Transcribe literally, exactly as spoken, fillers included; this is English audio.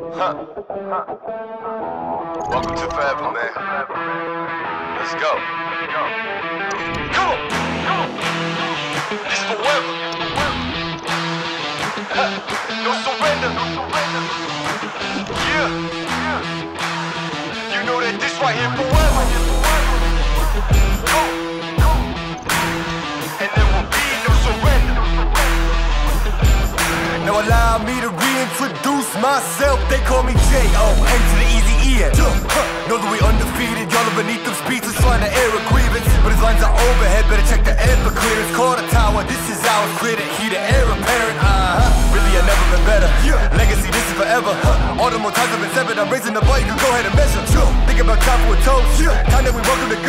Huh. Welcome to forever, man. Let's go. Come on. This forever. No surrender. Yeah. You know that this right here forever. Go. And there will be no surrender. Now allow me to reintroduce myself. They call me J O N to the easy E N. Know that we undefeated. Y'all are beneath them speeches trying to air a grievance, but his lines are overhead. Better check the air for clearance. Call the tower. This is ours. Clear the heat, the air apparent. Uh huh. Really, I've never been better. Legacy, this is forever. All the more times I've been severed. I'm raising the bar. You can go ahead and measure. Think about time for a toast. Time that we welcome to